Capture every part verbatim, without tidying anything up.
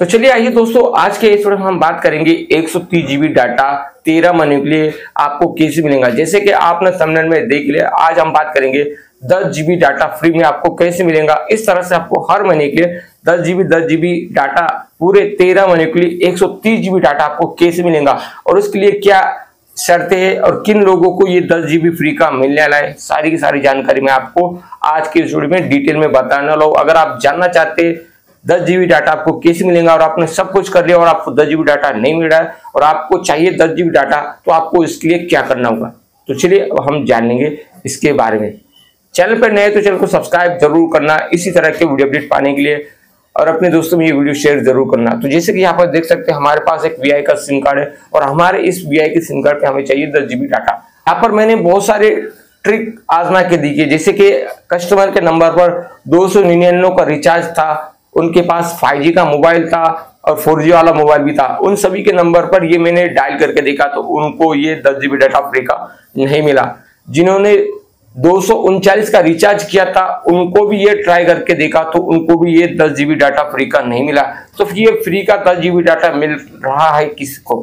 तो चलिए आइए दोस्तों, आज के इस वीडियो में हम बात करेंगे एक सौ तीस जीबी डाटा तेरह महीने के लिए आपको कैसे मिलेगा। जैसे कि आपने थंबनेल में देख लिया, आज हम बात करेंगे दस जीबी डाटा फ्री में आपको कैसे मिलेगा। इस तरह से आपको हर महीने के लिए दस जीबी दस जीबी डाटा पूरे तेरह महीने के लिए एक सौ तीस जीबी डाटा आपको कैसे मिलेगा और उसके लिए क्या शर्तें हैं और किन लोगों को ये दस जीबी फ्री का मिलने वाला है, सारी की सारी जानकारी मैं आपको आज के इस वीडियो में डिटेल में बताने वाला हूं। अगर आप जानना चाहते हैं दस जीबी डाटा आपको कैसे मिलेगा और आपने सब कुछ कर लिया और आपको दस जीबी डाटा नहीं मिल रहा है और आपको चाहिए दस जीबी डाटा, तो आपको इसके लिए क्या करना होगा, तो चलिए अब हम जान लेंगे इसके बारे में। चैनल पर नए तो चैनल को सब्सक्राइब जरूर करना इसी तरह के वीडियो अपडेट पाने के लिए, और अपने दोस्तों में ये वीडियो शेयर जरूर करना। तो जैसे कि यहाँ पर देख सकते हैं हमारे पास एक वीआई का सिम कार्ड है और हमारे इस वीआई के सिम कार्ड पे हमें चाहिए दस जीबी डाटा। यहाँ पर मैंने बहुत सारे ट्रिक आजमा के दी, जैसे कि कस्टमर के नंबर पर दो सौ निन्यानवे का रिचार्ज था, उनके पास फाइव जी का मोबाइल था और फोर जी वाला मोबाइल भी था। उन सभी के नंबर पर ये मैंने डायल करके देखा तो उनको ये दस जीबी डाटा फ्री का नहीं मिला। जिन्होंने दो सौ उनचालीस का रिचार्ज किया था उनको भी ये ट्राई करके देखा तो उनको भी ये दस जीबी डाटा फ्री का नहीं मिला। तो ये फ्री का दस जीबी डाटा मिल रहा है किसको?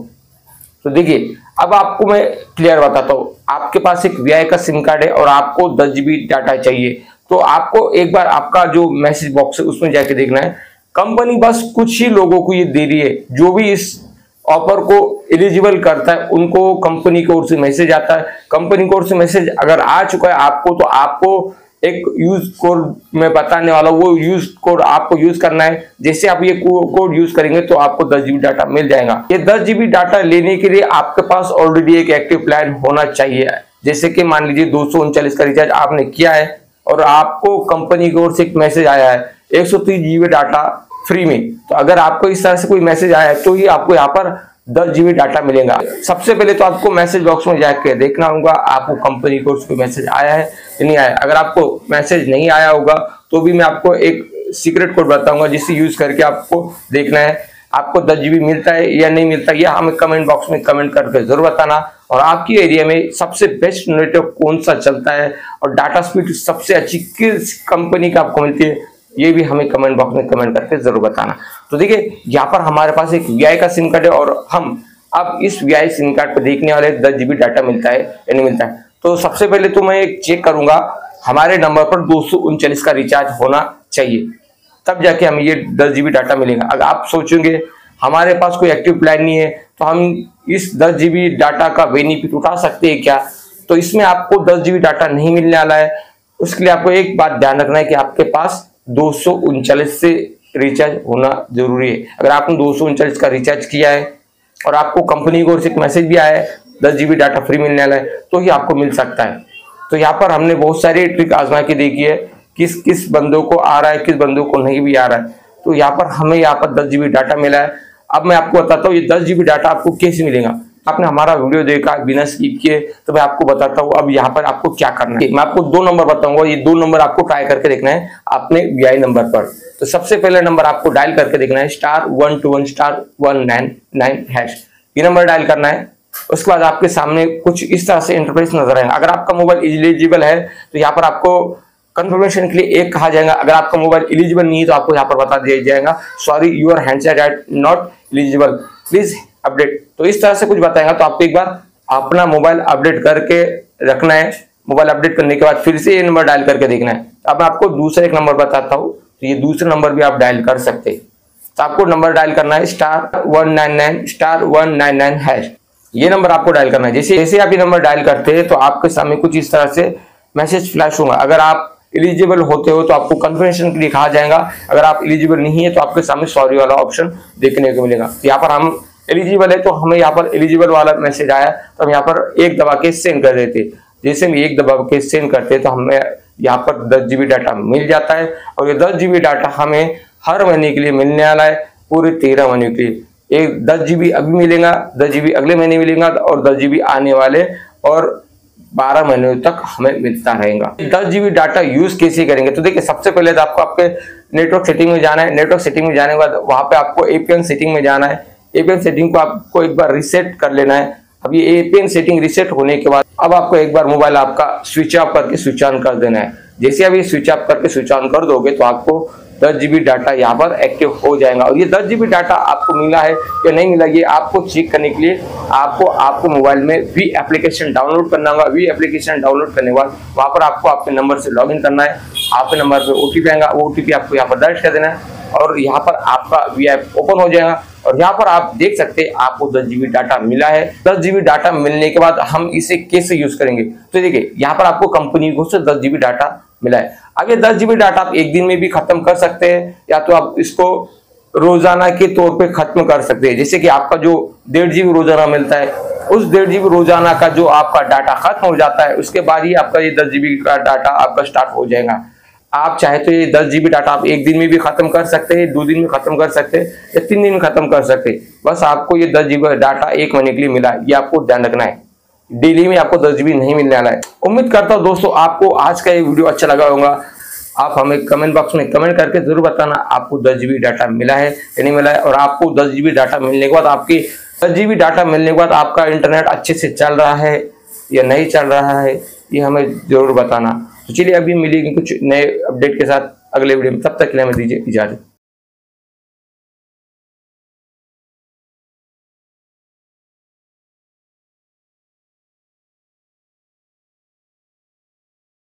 तो देखिए अब आपको मैं क्लियर बताता हूँ। आपके पास एक वीआई का सिम कार्ड है और आपको दस जीबी डाटा चाहिए, तो आपको एक बार आपका जो मैसेज बॉक्स है उसमें जाके देखना है। कंपनी बस कुछ ही लोगों को ये दे रही है, जो भी इस ऑफर को एलिजिबल करता है उनको कंपनी की ओर से मैसेज आता है। कंपनी की ओर से मैसेज अगर आ चुका है आपको, तो आपको एक यूज कोड मैं बताने वाला हूं, वो यूज कोड आपको यूज करना है। जैसे आप ये कोड यूज करेंगे तो आपको दस जीबी डाटा मिल जाएगा। ये दस जीबी डाटा लेने के लिए आपके पास ऑलरेडी एक एक्टिव प्लान होना चाहिए। जैसे कि मान लीजिए दो सौ उनचालीस का रिचार्ज आपने किया है और आपको कंपनी की ओर से एक मैसेज आया है एक सौ तीस जीबी डाटा फ्री में। तो अगर आपको इस तरह से कोई मैसेज आया है तो ही आपको यहाँ पर दस जीबी डाटा मिलेगा। सबसे पहले तो आपको मैसेज बॉक्स में जाकर देखना होगा आपको कंपनी की ओर से मैसेज आया है या नहीं आया। अगर आपको मैसेज नहीं आया होगा तो भी मैं आपको एक सीक्रेट कोड बताऊंगा जिसे यूज करके आपको देखना है आपको दस जीबी मिलता है या नहीं मिलता। यह हमें कमेंट बॉक्स में कमेंट करके जरूर बताना। और आपकी एरिया में सबसे बेस्ट नेटवर्क कौन सा चलता है और डाटा स्पीड सबसे अच्छी किस कंपनी का आपको मिलती है, ये भी हमें कमेंट बॉक्स में कमेंट करके जरूर बताना। तो देखिए यहाँ पर हमारे पास एक वीआई का सिम कार्ड है और हम अब इस वीआई सिम कार्ड पर देखने वाले दस जीबी डाटा मिलता है या नहीं मिलता है। तो सबसे पहले तो मैं एक चेक करूंगा हमारे नंबर पर दो सौ उनचालीस का रिचार्ज होना चाहिए, तब जाके हमें ये दस जीबी डाटा मिलेगा। अगर आप सोचेंगे हमारे पास कोई एक्टिव प्लान नहीं है तो हम इस दस जीबी डाटा का बेनिफिट उठा सकते हैं क्या, तो इसमें आपको दस जीबी डाटा नहीं मिलने वाला है। उसके लिए आपको एक बात ध्यान रखना है कि आपके पास दो सौ उनचालीस से रिचार्ज होना जरूरी है। अगर आपने दो सौ उनचालीस का रिचार्ज किया है और आपको कंपनी की ओर से एक मैसेज भी आया है दस जीबी डाटा फ्री मिलने वाला है, तो ही आपको मिल सकता है। तो यहाँ पर हमने बहुत सारी ट्रिक आजमा के देखी है किस किस बंदों को आ रहा है किस बंदों को नहीं भी आ रहा है। तो यहाँ पर हमें यहाँ पर दस जीबी डाटा मिला है। अब मैं आपको बताता हूँ ये दस जीबी डाटा आपको कैसे मिलेगा। आपने हमारा वीडियो देखा बिना स्किप किए तो मैं आपको बताता हूँ अब यहाँ पर आपको क्या करना है। मैं आपको दो नंबर बताऊंगा, ये दो नंबर आपको ट्राई करके देखना है अपने वीआई नंबर पर। तो सबसे पहले नंबर आपको डायल करके देखना है star one two one star one nine nine hash, ये नंबर डायल करना है। उसके बाद आपके सामने कुछ इस तरह से इंटरफेस नजर आएगा। अगर आपका मोबाइल एलिजिबल है तो यहाँ पर आपको कंफर्मेशन के लिए एक कहा जाएगा। अगर आपका मोबाइल एलिजिबल नहीं है तो आपको यहाँ पर बता दिया जाएगा sorry your handset are not eligible please update. तो इस तरह से कुछ बताएगा तो आपको एक बार अपना मोबाइल अपडेट करके रखना है। मोबाइल अपडेट करने के बाद फिर से ये नंबर डायल करके देखना है। अब मैं आपको दूसरा एक नंबर बताता हूँ, तो ये दूसरा नंबर भी आप डायल कर सकते हैं। तो आपको नंबर डायल करना है star one nine nine star one nine nine hash, ये नंबर आपको डायल करना है। जैसे जैसे आप ये नंबर डायल करते हैं तो आपके सामने कुछ इस तरह से मैसेज फ्लैश होगा। अगर आप एलिजिबल होते हो तो आपको कंफर्मेशन के लिए कहा जाएगा। अगर आप एलिजिबल नहीं है तो आपके सामने सॉरी वाला ऑप्शन देखने को मिलेगा। तो यहाँ पर हम एलिजिबल है तो हमें यहाँ पर एलिजिबल वाला मैसेज आया तो हम यहाँ पर एक दबा के सेंड कर देते। जैसे हम एक दबा के सेंड करते तो हमें यहाँ पर दस जीबी डाटा मिल जाता है और ये दस जीबी डाटा हमें हर महीने के लिए मिलने वाला है, पूरे तेरह महीने के लिए। एक दस जीबी अभी मिलेगा, दस जीबी अगले महीने मिलेगा और दस जीबी आने वाले और बारह महीने तक हमें मिलता रहेगा। दस जीबी डाटा यूज कैसे करेंगे, तो देखिए सबसे पहले तो आपको आपके नेटवर्क सेटिंग में जाना है। नेटवर्क सेटिंग में जाने के बाद वहां पे आपको एपीएन सेटिंग में जाना है। एपीएन सेटिंग को आपको एक बार रिसेट कर लेना है। अब ये एपीएन सेटिंग रिसेट होने के बाद अब आपको एक बार मोबाइल आपका स्विच ऑफ करके स्विच ऑन कर देना है। जैसे आप ये स्विच ऑफ करके स्विच ऑन कर दोगे तो आपको दस जीबी डाटा यहाँ पर एक्टिव हो जाएगा। और ये दस जीबी डाटा आपको मिला है या नहीं मिला, ये आपको चेक करने के लिए आपको आपको मोबाइल में वी एप्लीकेशन डाउनलोड करना होगा। वी एप्लीकेशन डाउनलोड करने के बाद वहाँ पर आपको आपके नंबर से लॉगिन करना है। आपके नंबर पे ओटीपी आएगा, वो ओटीपी आपको यहाँ पर दर्ज कर देना है और यहाँ पर आपका वी ऐप ओपन हो जाएगा। और यहाँ पर आप देख सकते हैं आपको दस जीबी डाटा मिला है। दस जीबी डाटा मिलने के बाद हम इसे कैसे यूज करेंगे, तो देखिए यहाँ पर आपको कंपनी को से दस जीबी डाटा मिला है। अब ये दस जीबी डाटा आप एक दिन में भी खत्म कर सकते हैं या तो आप इसको रोजाना के तौर पे खत्म कर सकते हैं। जैसे कि आपका जो डेढ़ जीबी रोजाना मिलता है, उस डेढ़ जीबी रोजाना का जो आपका डाटा खत्म हो जाता है, उसके बाद ही आपका ये दस जीबी का डाटा आपका स्टार्ट हो जाएगा। आप चाहे तो ये दस जीबी डाटा आप एक दिन में भी खत्म कर सकते हैं, दो दिन में खत्म कर सकते हैं या तीन दिन में खत्म कर सकते हैं। बस आपको ये दस जीबी डाटा एक महीने के लिए मिला है, ये आपको ध्यान रखना है। डेली में आपको दस जीबी नहीं मिलने वाला है। उम्मीद करता हूँ दोस्तों आपको आज का ये वीडियो अच्छा लगा होगा। आप हमें कमेंट बॉक्स में कमेंट करके जरूर बताना आपको दस जीबी डाटा मिला है या नहीं मिला है, और आपको दस जीबी डाटा मिलने के बाद आपकी दस जीबी डाटा मिलने के बाद आपका इंटरनेट अच्छे से चल रहा है या नहीं चल रहा है, ये हमें जरूर बताना। तो चलिए अभी मिलेंगे कुछ नए अपडेट के साथ अगले वीडियो में, तब तक के लिए हमें दीजिए इजाजत।